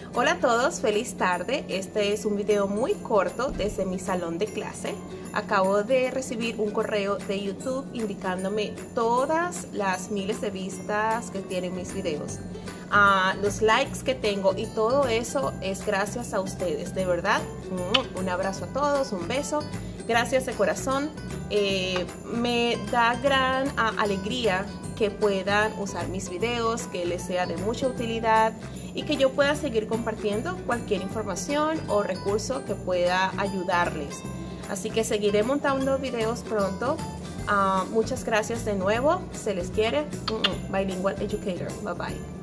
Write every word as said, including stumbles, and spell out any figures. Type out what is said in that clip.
Hola a todos, feliz tarde. Este es un video muy corto desde mi salón de clase. Acabo de recibir un correo de YouTube indicándome todas las miles de vistas que tienen mis videos, uh, los likes que tengo, y todo eso es gracias a ustedes, de verdad. Un abrazo a todos, un beso, gracias de corazón. Eh, me da gran uh, alegría que puedan usar mis videos, que les sea de mucha utilidad y que yo pueda seguir compartiendo cualquier información o recurso que pueda ayudarles. Así que seguiré montando videos pronto. Uh, muchas gracias de nuevo. Se les quiere. Mm -mm. Bilingual Educator. Bye bye.